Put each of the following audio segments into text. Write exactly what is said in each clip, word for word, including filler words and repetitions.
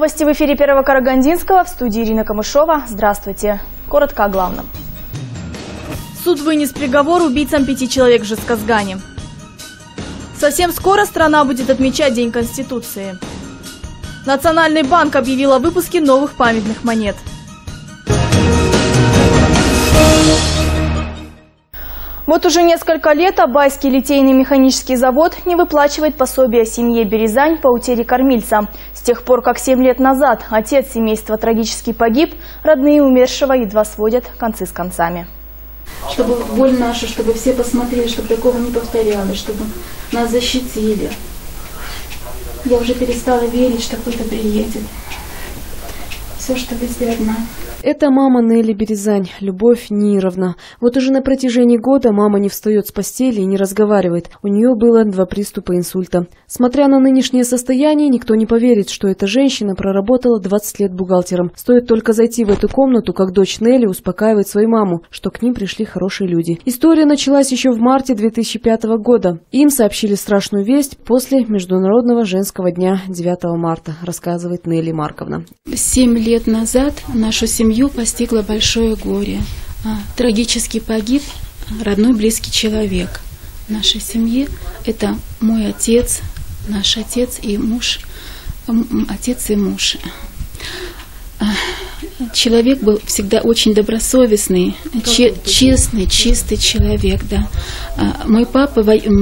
Новости в эфире Первого Карагандинского. В студии Ирина Камышова. Здравствуйте. Коротко о главном. Суд вынес приговор убийцам пяти человек в Жезказгане. Совсем скоро страна будет отмечать День Конституции. Национальный банк объявил о выпуске новых памятных монет. Вот уже несколько лет Абайский литейный механический завод не выплачивает пособие семье Березань по утере кормильца. С тех пор, как семь лет назад отец семейства трагически погиб, родные умершего едва сводят концы с концами. Чтобы боль нашу, чтобы все посмотрели, чтобы такого не повторялось, чтобы нас защитили. Я уже перестала верить, что кто-то приедет. Все, что везде одна. Это мама Нелли Березань, Любовь Нировна. Вот уже на протяжении года мама не встает с постели и не разговаривает. У нее было два приступа инсульта. Смотря на нынешнее состояние, никто не поверит, что эта женщина проработала двадцать лет бухгалтером. Стоит только зайти в эту комнату, как дочь Нелли успокаивает свою маму, что к ним пришли хорошие люди. История началась еще в марте две тысячи пятого года. Им сообщили страшную весть после Международного женского дня девятого марта, рассказывает Нелли Марковна. Семь лет назад нашу семью постигло большое горе. Трагически погиб родной близкий человек в нашей семье. Это мой отец, наш отец и муж, отец и муж. Человек был всегда очень добросовестный, че, честный, чистый человек, да. Мой папа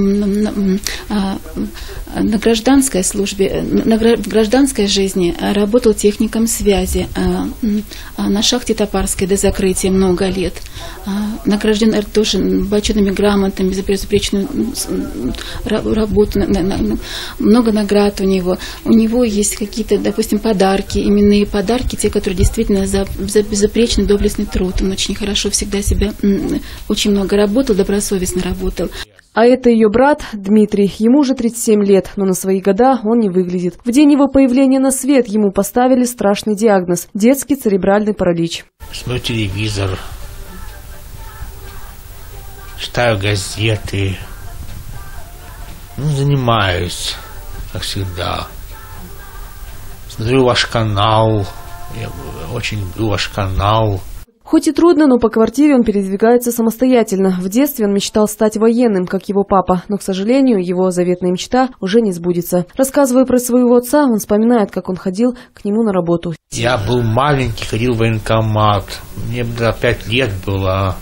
на гражданской службе, на гражданской жизни работал техником связи на шахте Топарской до закрытия много лет. Награжден тоже почетными грамотами за безупречную работу, много наград у него. У него есть какие-то, допустим, подарки, именные подарки, те, которые действительно за, за безупречный доблестный труд. Он очень хорошо всегда себя, очень много работал, добросовестно работал. А это ее брат Дмитрий. Ему уже тридцать семь лет, но на свои года он не выглядит. В день его появления на свет ему поставили страшный диагноз – детский церебральный паралич. Смотрю телевизор, читаю газеты, ну, занимаюсь, как всегда. Смотрю ваш канал, я очень люблю ваш канал. Хоть и трудно, но по квартире он передвигается самостоятельно. В детстве он мечтал стать военным, как его папа, но, к сожалению, его заветная мечта уже не сбудется. Рассказывая про своего отца, он вспоминает, как он ходил к нему на работу. Я был маленький, ходил в военкомат. Мне пять лет было.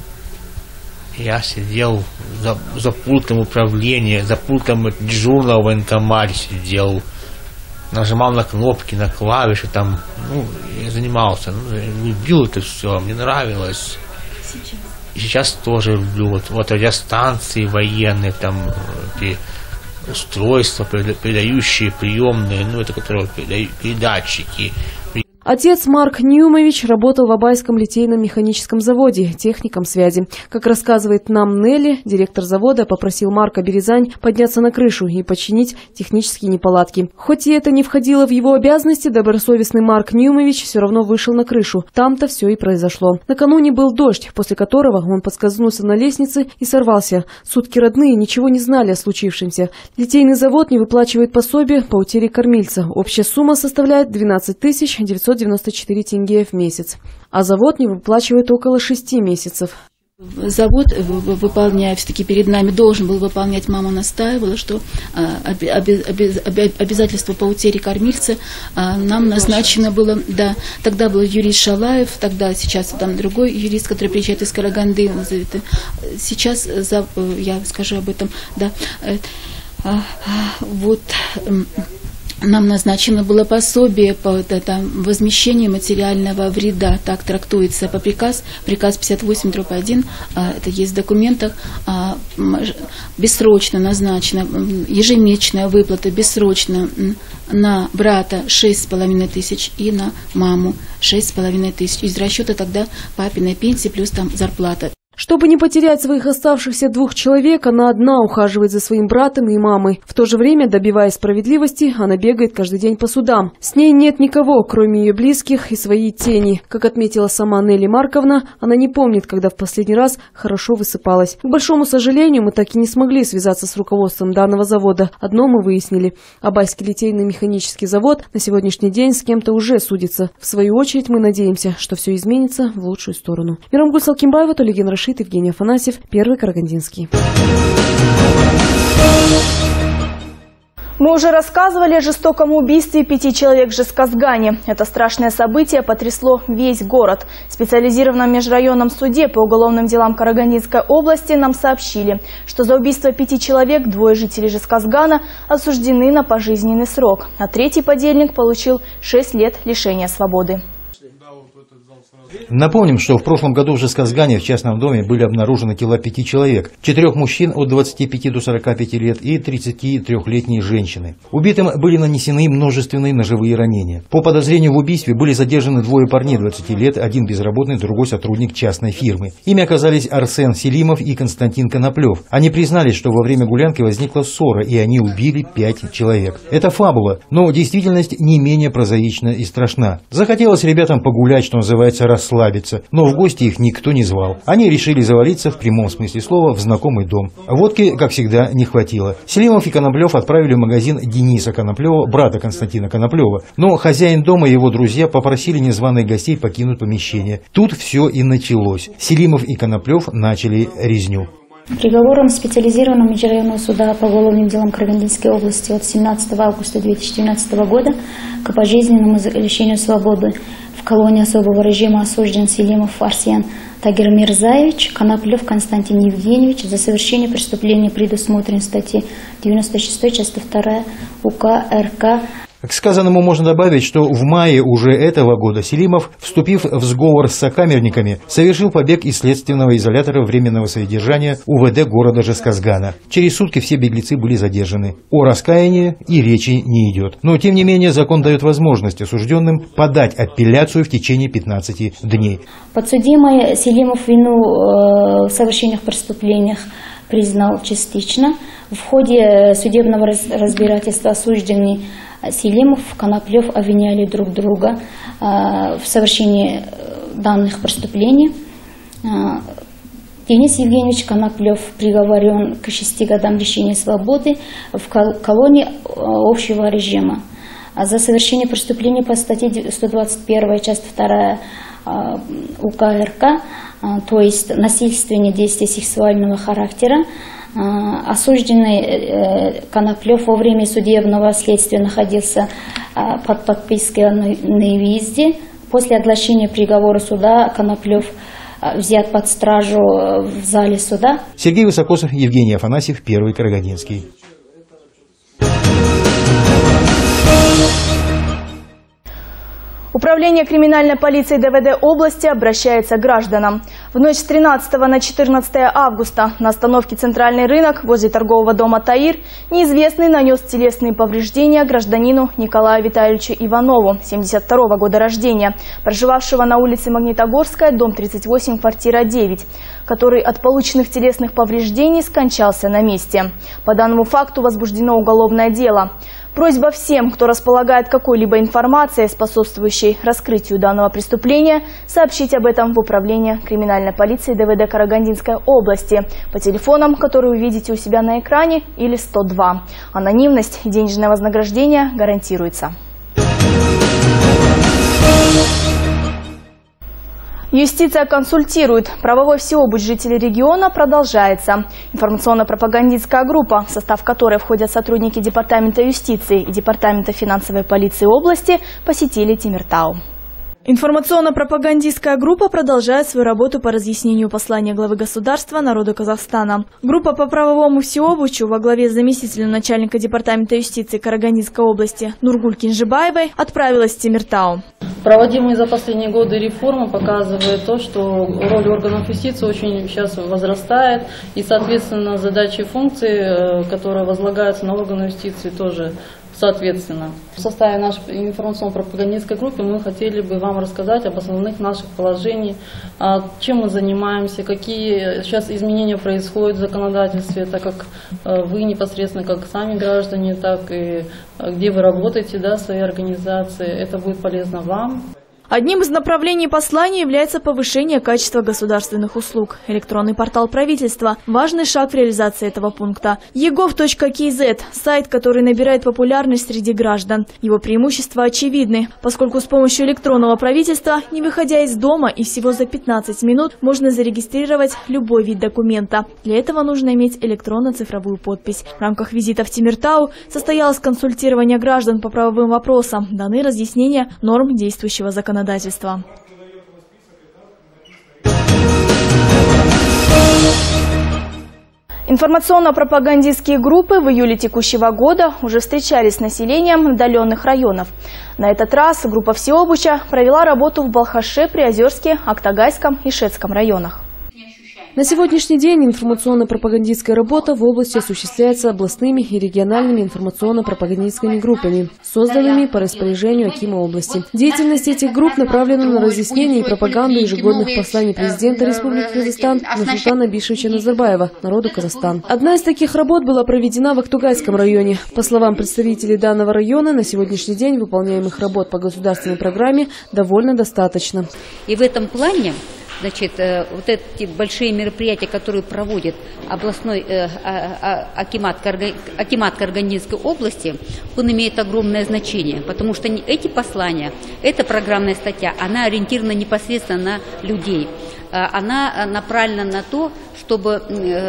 Я сидел за, за пультом управления, за пультом дежурного в военкомате сидел. Нажимал на кнопки, на клавиши, там, ну, я занимался, ну, я любил это все, мне нравилось. Сейчас. И сейчас тоже люблю, вот, вот радиостанции военные, там, устройства, передающие, приемные, ну, это которые передатчики. Отец Марк Ньюмович работал в Абайском литейном механическом заводе, техником связи. Как рассказывает нам Нелли, директор завода попросил Марка Березань подняться на крышу и починить технические неполадки. Хоть и это не входило в его обязанности, добросовестный Марк Ньюмович все равно вышел на крышу. Там-то все и произошло. Накануне был дождь, после которого он подскользнулся на лестнице и сорвался. Сутки родные ничего не знали о случившемся. Литейный завод не выплачивает пособие по утере кормильца. Общая сумма составляет двенадцать тысяч девятьсот девяносто четыре тенге в месяц, а завод не выплачивает около шести месяцев. Завод, выполняя, все-таки перед нами должен был выполнять, мама настаивала, что обязательство по утере кормильца нам назначено было, да, тогда был юрист Шалаев, тогда сейчас там другой юрист, который приезжает из Караганды, сейчас, я скажу об этом, да, вот... Нам назначено было пособие по это, возмещению материального вреда, так трактуется по приказ, приказ пятьдесят восемь дробь один, это есть в документах, бессрочно назначена ежемесячная выплата, бессрочно на брата шесть с половиной тысяч и на маму шесть с половиной тысяч. Из расчета тогда папиной пенсии плюс там зарплата. Чтобы не потерять своих оставшихся двух человек, она одна ухаживает за своим братом и мамой. В то же время, добиваясь справедливости, она бегает каждый день по судам. С ней нет никого, кроме ее близких и своей тени. Как отметила сама Нелли Марковна, она не помнит, когда в последний раз хорошо высыпалась. К большому сожалению, мы так и не смогли связаться с руководством данного завода. Одно мы выяснили. Абайский литейный механический завод на сегодняшний день с кем-то уже судится. В свою очередь, мы надеемся, что все изменится в лучшую сторону. Мирамгуль Салкимбаева, Толеген Рашид, Евгений Афанасьев, Первый Карагандинский. Мы уже рассказывали о жестоком убийстве пяти человек в Жезказгане. Это страшное событие потрясло весь город. В специализированном межрайонном суде по уголовным делам Карагандинской области нам сообщили, что за убийство пяти человек двое жителей Жезказгана осуждены на пожизненный срок, а третий подельник получил шесть лет лишения свободы. Напомним, что в прошлом году в Жезказгане в частном доме были обнаружены тела пяти человек. Четырех мужчин от двадцати пяти до сорока пяти лет и тридцатитрёхлетней женщины. Убитым были нанесены множественные ножевые ранения. По подозрению в убийстве были задержаны двое парней двадцати лет, один безработный, другой сотрудник частной фирмы. Ими оказались Арсен Селимов и Константин Коноплев. Они признались, что во время гулянки возникла ссора, и они убили пять человек. Это фабула, но действительность не менее прозаична и страшна. Захотелось ребятам погулять, что называется, расслабиться, но в гости их никто не звал. Они решили завалиться в прямом смысле слова в знакомый дом. Водки, как всегда, не хватило. Селимов и Коноплев отправили в магазин Дениса Коноплева, брата Константина Коноплева, но хозяин дома и его друзья попросили незваных гостей покинуть помещение. Тут все и началось. Селимов и Коноплев начали резню. Приговором специализированного межрайонного суда по уголовным делам Карагандинской области от семнадцатого августа две тысячи двенадцатого года к пожизненному лишению свободы в колонии особого режима осужден Селимов Арсен Тагирмирзаевич, Коноплев Константин Евгеньевич за совершение преступления, предусмотренной статьей девяносто шестой, часть вторая УК РК. К сказанному можно добавить, что в мае уже этого года Селимов, вступив в сговор с сокамерниками, совершил побег из следственного изолятора временного содержания УВД города Жезказгана. Через сутки все беглецы были задержаны. О раскаянии и речи не идет. Но, тем не менее, закон дает возможность осужденным подать апелляцию в течение пятнадцати дней. Подсудимый Селимов вину э, в совершенных преступлениях признал частично. В ходе судебного разбирательства осужденный Селимов, Коноплев обвиняли друг друга э, в совершении данных преступлений. Э, Денис Евгеньевич Коноплев приговорен к шести годам лишения свободы в кол колонии общего режима. А за совершение преступления по статье сто двадцать первая, часть вторая э, УК РК, э, то есть насильственные действия сексуального характера, осужденный Коноплев во время судебного следствия находился под подпиской о невыезде. После оглашения приговора суда Коноплев взят под стражу в зале суда. Сергей Высокосов, Евгений Афанасьев, Первый Карагандинский. Управление криминальной полиции ДВД области обращается к гражданам. В ночь с тринадцатого на четырнадцатое августа на остановке «Центральный рынок» возле торгового дома «Таир» неизвестный нанес телесные повреждения гражданину Николаю Витальевичу Иванову, семьдесят второго года рождения, проживавшего на улице Магнитогорская, дом тридцать восемь, квартира девять, который от полученных телесных повреждений скончался на месте. По данному факту возбуждено уголовное дело. Просьба всем, кто располагает какой-либо информацией, способствующей раскрытию данного преступления, сообщить об этом в Управление криминальной полиции ДВД Карагандинской области по телефонам, которые вы видите у себя на экране, или сто два. Анонимность и денежное вознаграждение гарантируется. Юстиция консультирует. Правовой всеобуч жителей региона продолжается. Информационно-пропагандистская группа, в состав которой входят сотрудники Департамента юстиции и Департамента финансовой полиции области, посетили Тимиртау. Информационно-пропагандистская группа продолжает свою работу по разъяснению послания главы государства народу Казахстана. Группа по правовому всеобучу во главе с заместителем начальника Департамента юстиции Карагандинской области Нургуль Кинжибаевой отправилась в Тимиртау. Проводимые за последние годы реформы показывают то, что роль органов юстиции очень сейчас возрастает, и, соответственно, задачи и функции, которые возлагаются на органы юстиции, тоже соответственно. В составе нашей информационно-пропагандистской группы мы хотели бы вам рассказать об основных наших положениях, чем мы занимаемся, какие сейчас изменения происходят в законодательстве, так как вы непосредственно, как сами граждане, так и где вы работаете, да, в своей организации. Это будет полезно вам. Одним из направлений послания является повышение качества государственных услуг. Электронный портал правительства – важный шаг в реализации этого пункта. и гов точка кей зет – сайт, который набирает популярность среди граждан. Его преимущества очевидны, поскольку с помощью электронного правительства, не выходя из дома и всего за пятнадцать минут, можно зарегистрировать любой вид документа. Для этого нужно иметь электронно-цифровую подпись. В рамках визита в Темиртау состоялось консультирование граждан по правовым вопросам, даны разъяснения норм действующего законодательства. Информационно-пропагандистские группы в июле текущего года уже встречались с населением отдаленных районов. На этот раз группа Всеобуча провела работу в Балхаше, Приозерске, Актагайском и Шецком районах. На сегодняшний день информационно-пропагандистская работа в области осуществляется областными и региональными информационно-пропагандистскими группами, созданными по распоряжению акима области. Деятельность этих групп направлена на разъяснение и пропаганду ежегодных посланий президента Республики Казахстан Нурсултана Абишевича Назарбаева народу Казахстан. Одна из таких работ была проведена в Актугайском районе. По словам представителей данного района, на сегодняшний день выполняемых работ по государственной программе довольно достаточно. И в этом плане, значит, вот эти большие мероприятия, которые проводит областной э, а, а, акимат, акимат Карагандинской области, он имеет огромное значение, потому что эти послания, эта программная статья, она ориентирована непосредственно на людей. Она направлена на то, чтобы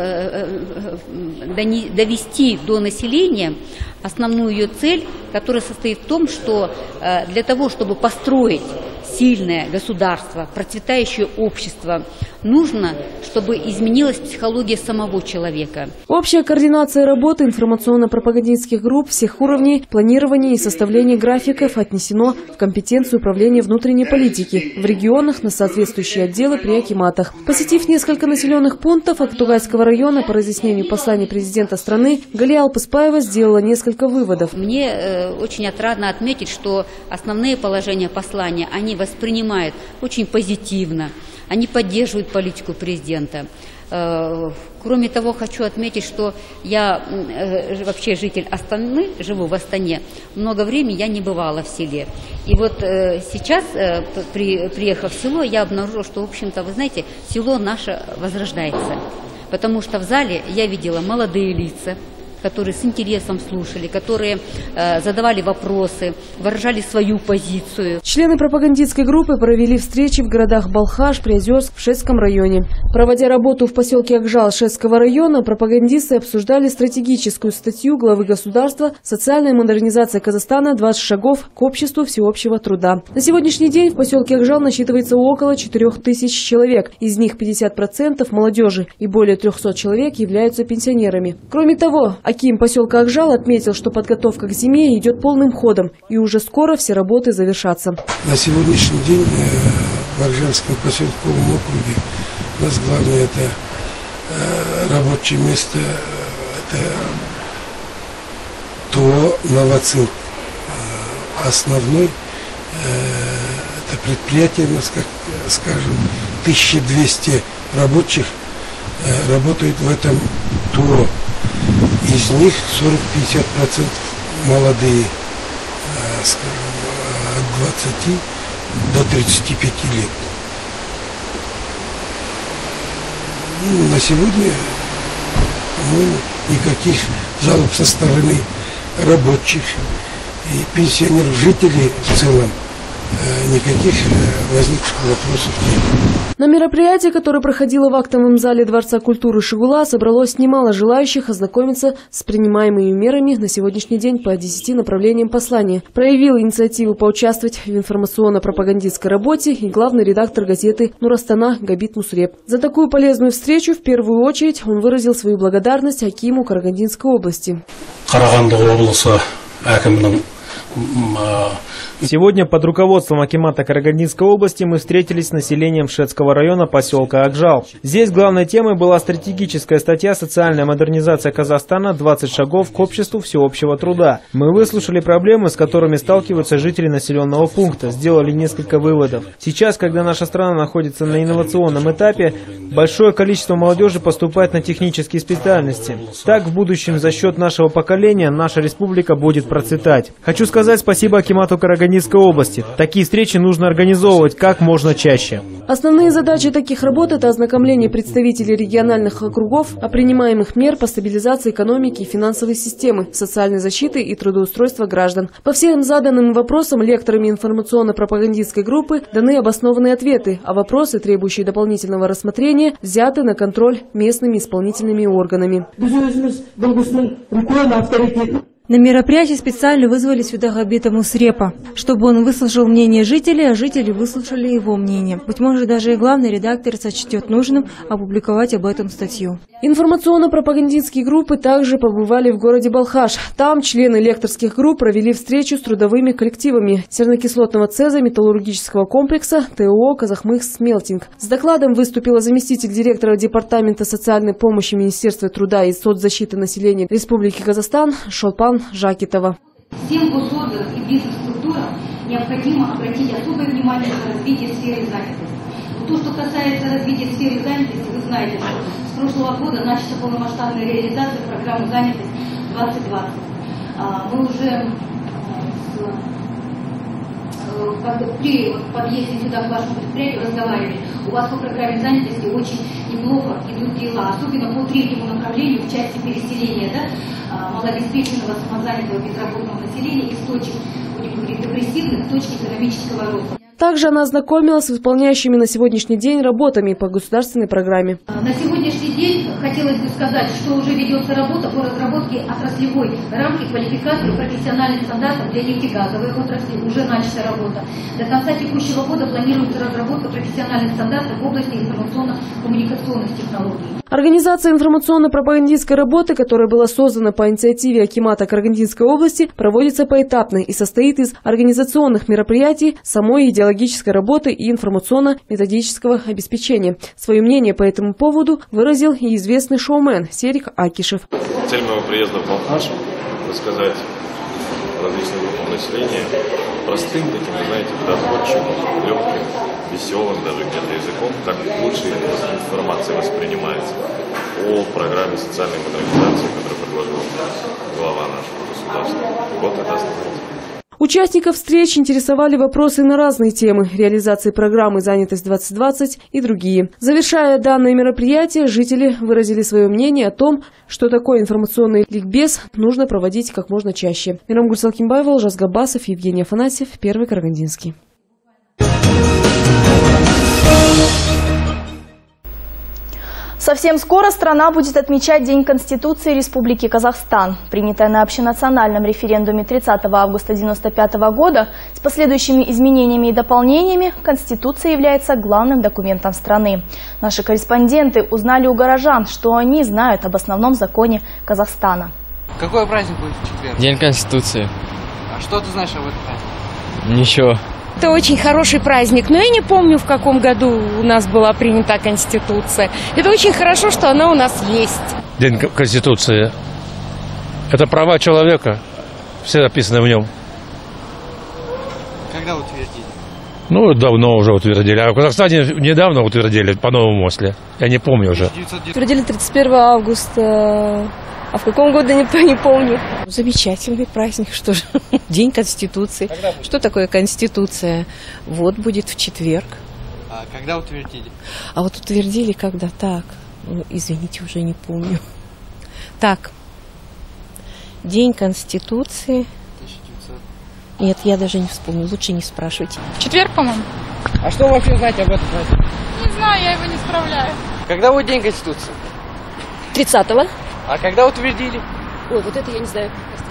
довести до населения основную ее цель, которая состоит в том, что для того, чтобы построить сильное государство, процветающее общество, нужно, чтобы изменилась психология самого человека. Общая координация работы информационно-пропагандистских групп всех уровней, планирование и составление графиков отнесено в компетенцию управления внутренней политики в регионах на соответствующие отделы при акиматах. Посетив несколько населенных пунктов Актугайского района по разъяснению послания президента страны, Галия Алпыспаева сделала несколько выводов. Мне э, очень отрадно отметить, что основные положения послания они воспринимают очень позитивно. Они поддерживают политику президента. Кроме того, хочу отметить, что я вообще житель Астаны, живу в Астане. Много времени я не бывала в селе. И вот сейчас, приехав в село, я обнаружила, что, в общем-то, вы знаете, село наше возрождается. Потому что в зале я видела молодые лица, которые с интересом слушали, которые э, задавали вопросы, выражали свою позицию. Члены пропагандистской группы провели встречи в городах Балхаш, Приозерск, в Шецком районе. Проводя работу в поселке Акжал Шецкого района, пропагандисты обсуждали стратегическую статью главы государства «Социальная модернизация Казахстана. двадцать шагов к обществу всеобщего труда». На сегодняшний день в поселке Акжал насчитывается около четырёх тысяч человек. Из них пятьдесят процентов молодежи и более трёхсот человек являются пенсионерами. Кроме того, аким поселка Акжал отметил, что подготовка к зиме идет полным ходом, и уже скоро все работы завершатся. На сегодняшний день в Акжальском поселковом округе у нас главное это рабочее место, это ТО «Новоцинк». Основной это предприятие, у нас, как скажем, тысяча двести рабочих работают в этом ТО. Из них сорок-пятьдесят процентов молодые, скажем, от двадцати до тридцати пяти лет. Ну, на сегодня, по-моему, никаких жалоб со стороны рабочих и пенсионеров, жителей в целом, никаких возникших вопросов нет. На мероприятии, которое проходило в актовом зале Дворца культуры Шигула, собралось немало желающих ознакомиться с принимаемыми мерами на сегодняшний день по десяти направлениям послания. Проявил инициативу поучаствовать в информационно-пропагандистской работе и главный редактор газеты «Нур-Астана» Габит Мусреп. За такую полезную встречу в первую очередь он выразил свою благодарность акиму Карагандинской области. Сегодня под руководством акимата Карагандинской области мы встретились с населением Шетского района поселка Акжал. Здесь главной темой была стратегическая статья «Социальная модернизация Казахстана. двадцать шагов к обществу всеобщего труда». Мы выслушали проблемы, с которыми сталкиваются жители населенного пункта, сделали несколько выводов. Сейчас, когда наша страна находится на инновационном этапе, большое количество молодежи поступает на технические специальности. Так, в будущем за счет нашего поколения наша республика будет процветать. Хочу сказать спасибо акимату Карагандинской области. Такие встречи нужно организовывать как можно чаще. Основные задачи таких работ – это ознакомление представителей региональных округов о принимаемых мер по стабилизации экономики и финансовой системы, социальной защиты и трудоустройства граждан. По всем заданным вопросам лекторами информационно-пропагандистской группы даны обоснованные ответы, а вопросы, требующие дополнительного рассмотрения, взяты на контроль местными исполнительными органами. На мероприятие специально вызвали сюда Габита Мусрепа, чтобы он выслушал мнение жителей, а жители выслушали его мнение. Быть может, даже и главный редактор сочтет нужным опубликовать об этом статью. Информационно-пропагандистские группы также побывали в городе Балхаш. Там члены лекторских групп провели встречу с трудовыми коллективами сернокислотного цеза металлургического комплекса ТО «Казахмыс-Смелтинг». С докладом выступила заместитель директора Департамента социальной помощи Министерства труда и соцзащиты населения Республики Казахстан Шолпан Жакитова. Всем госорганам и бизнес-структурам необходимо обратить особое внимание на развитие сферы занятости. То, что касается развития сферы занятости, вы знаете, что с прошлого года начата полномасштабная реализация программы занятости двадцать двадцать. Мы уже при подъезде сюда к вашему предприятию разговаривали. У вас по программе занятости очень неплохо идут дела, особенно по третьему направлению в части переселения, да, малообеспеченного, самозанятого, безработного населения из точек, будем говорить, депрессивных, в точки экономического роста. Также она ознакомилась с выполняющими на сегодняшний день работами по государственной программе. На сегодняшний день хотелось бы сказать, что уже ведется работа по разработке отраслевой рамки квалификации профессиональных стандартов для нефтегазовой отрасли. Уже начата работа. До конца текущего года планируется разработка профессиональных стандартов в области информационно-коммуникационных технологий. Организация информационно-пропагандистской работы, которая была создана по инициативе акимата Карагандинской области, проводится поэтапно и состоит из организационных мероприятий, самой идеологической работы и информационно-методического обеспечения. Свое мнение по этому поводу выразил и известный шоумен Серик Акишев. Цель моего приезда в Балхаш – рассказать различным группам населения простым, таким, вы знаете, доходчивым, легким, веселым даже где-то языком, как лучше информация воспринимается о программе социальной модернизации, которую предложил глава нашего государства. Вот это основное. Участников встреч интересовали вопросы на разные темы – реализации программы «Занятость двадцать двадцать» и другие. Завершая данное мероприятие, жители выразили свое мнение о том, что такой информационный ликбез нужно проводить как можно чаще. Мирам Салкимбаева, Олжас Габасов, Евгений Афанасьев, Первый Карагандинский. Совсем скоро страна будет отмечать День Конституции Республики Казахстан. Принятая на общенациональном референдуме тридцатого августа девяносто пятого года с последующими изменениями и дополнениями, Конституция является главным документом страны. Наши корреспонденты узнали у горожан, что они знают об основном законе Казахстана. Какой праздник будет в четверг? День Конституции. А что ты знаешь об этом празднике? Ничего. Это очень хороший праздник, но я не помню, в каком году у нас была принята Конституция. Это очень хорошо, что она у нас есть. День Конституции – это права человека, все написано в нем. Когда утвердили? Ну, давно уже утвердили. А в Казахстане недавно утвердили, по-новому, если. Я не помню уже. Утвердили тридцать первого августа. А в каком году, не, не помню. Замечательный праздник, что же. День Конституции. Что такое Конституция? Вот будет в четверг. А когда утвердили? А вот утвердили когда? Так, ну, извините, уже не помню. Так, День Конституции. Нет, я даже не вспомню, лучше не спрашивайте. Четверг, по-моему. А что вы вообще знаете об этом празднике? Не знаю, я его не справляю. Когда будет День Конституции? тридцатого. А когда утвердили? Ой, вот это я не знаю.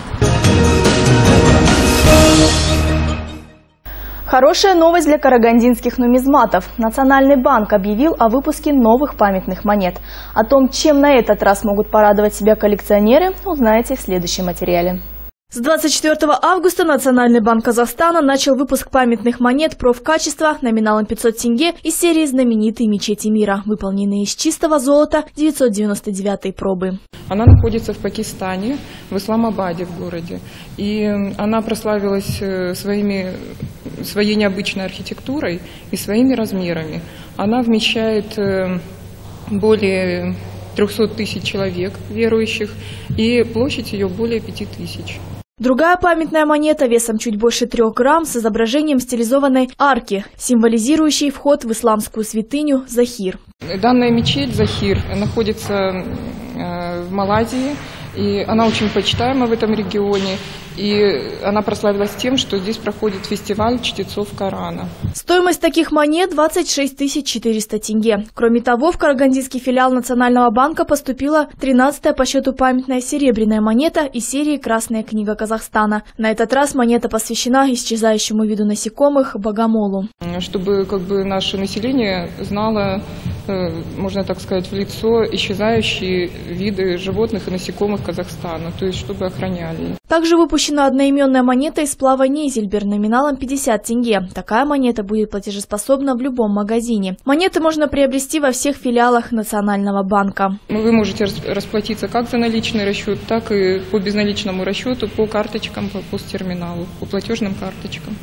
Хорошая новость для карагандинских нумизматов. Национальный банк объявил о выпуске новых памятных монет. О том, чем на этот раз могут порадовать себя коллекционеры, узнаете в следующем материале. С двадцать четвёртого августа Национальный банк Казахстана начал выпуск памятных монет профкачества номиналом пятьсот тенге из серии «Знаменитые мечети мира», выполненные из чистого золота девятьсот девяносто девятой пробы. Она находится в Пакистане, в Исламабаде в городе. И она прославилась своими, своей необычной архитектурой и своими размерами. Она вмещает более трёхсот тысяч человек верующих, и площадь ее более пяти тысяч. Другая памятная монета весом чуть больше трех грамм с изображением стилизованной арки, символизирующей вход в исламскую святыню Захир. Данная мечеть Захир находится в Малайзии, и она очень почитаема в этом регионе. И она прославилась тем, что здесь проходит фестиваль чтецов Корана. Стоимость таких монет двадцать шесть тысяч четыреста тенге. Кроме того, в карагандинский филиал Национального банка поступила тринадцатая по счету памятная серебряная монета из серии «Красная книга Казахстана». На этот раз монета посвящена исчезающему виду насекомых – богомолу. Чтобы как бы наше население знало, можно так сказать, в лицо исчезающие виды животных и насекомых Казахстана, то есть чтобы охраняли. Также выпущена одноименная монета из сплава Нейзельбер номиналом пятьдесят тенге. Такая монета будет платежеспособна в любом магазине. Монеты можно приобрести во всех филиалах Национального банка. Вы можете расплатиться как за наличный расчет, так и по безналичному расчету, по карточкам, по посттерминалу, по платежным карточкам.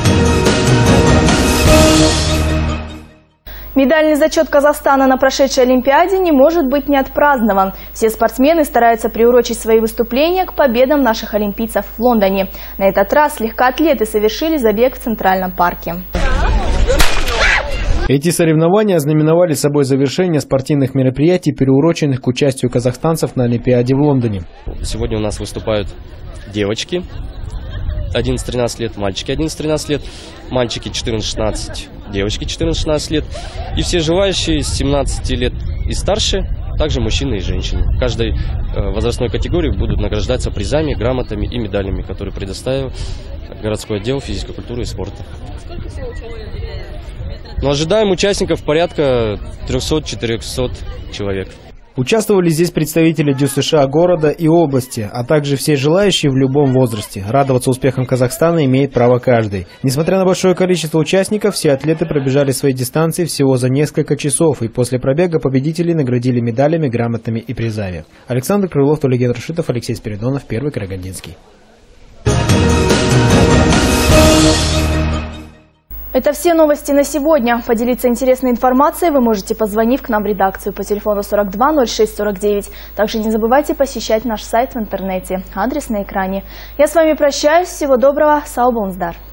Медальный зачет Казахстана на прошедшей Олимпиаде не может быть не отпразднован. Все спортсмены стараются приурочить свои выступления к победам наших олимпийцев в Лондоне. На этот раз легкоатлеты совершили забег в Центральном парке. Эти соревнования ознаменовали собой завершение спортивных мероприятий, приуроченных к участию казахстанцев на Олимпиаде в Лондоне. Сегодня у нас выступают девочки одиннадцать-тринадцать лет, мальчики одиннадцать-тринадцать лет, мальчики четырнадцать-шестнадцать, девочки четырнадцать-шестнадцать лет. И все желающие с семнадцати лет и старше, также мужчины и женщины. В каждой возрастной категории будут награждаться призами, грамотами и медалями, которые предоставил городской отдел физической культуры и спорта. Но ожидаем участников порядка трёхсот-четырёхсот человек. Участвовали здесь представители ДЮСШ города и области, а также все желающие в любом возрасте. Радоваться успехам Казахстана имеет право каждый. Несмотря на большое количество участников, все атлеты пробежали свои дистанции всего за несколько часов, и после пробега победителей наградили медалями, грамотами и призами. Александр Крылов, Толиген Рашитов, Алексей Спиридонов, Первый Карагандинский. Это все новости на сегодня. Поделиться интересной информацией вы можете, позвонив к нам в редакцию по телефону сорок два ноль шесть сорок девять. Также не забывайте посещать наш сайт в интернете. Адрес на экране. Я с вами прощаюсь. Всего доброго. Сау бонздар.